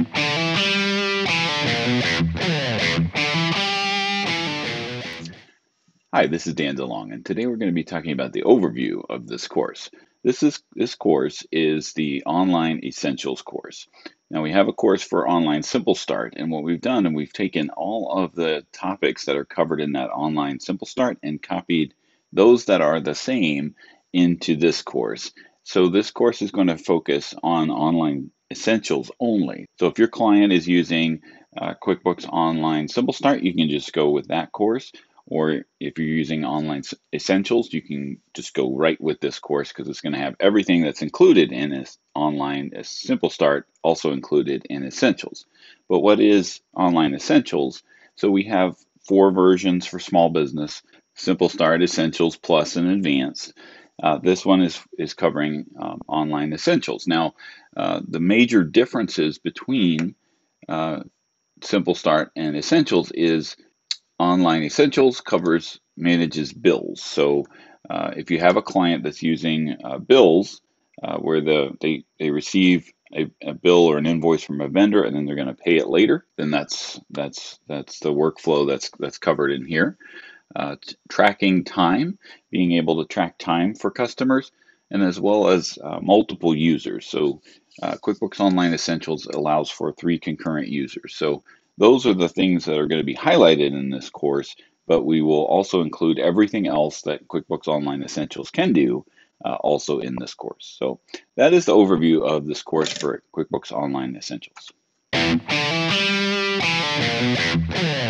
Hi, this is Dan DeLong, and today we're going to be talking about the overview of this course. This course is the Online Essentials course. Now we have a course for Online Simple Start, and what we've done, and we've taken all of the topics that are covered in that Online Simple Start and copied those that are the same into this course. So this course is going to focus on Online Essentials only. So if your client is using QuickBooks Online Simple Start, you can just go with that course. Or if you're using Online Essentials, you can just go right with this course because it's going to have everything that's included in this Online Simple Start also included in Essentials. But what is Online Essentials? So we have 4 versions for small business: Simple Start, Essentials, Plus, and Advanced. This one is covering Online Essentials. Now, the major differences between Simple Start and Essentials is Online Essentials manages bills. So if you have a client that's using bills where they receive a bill or an invoice from a vendor and then they're going to pay it later, then that's the workflow that's covered in here. Tracking time, being able to track time for customers, and as well as multiple users. So QuickBooks Online Essentials allows for 3 concurrent users. So those are the things that are going to be highlighted in this course, but we will also include everything else that QuickBooks Online Essentials can do also in this course. So that is the overview of this course for QuickBooks Online Essentials.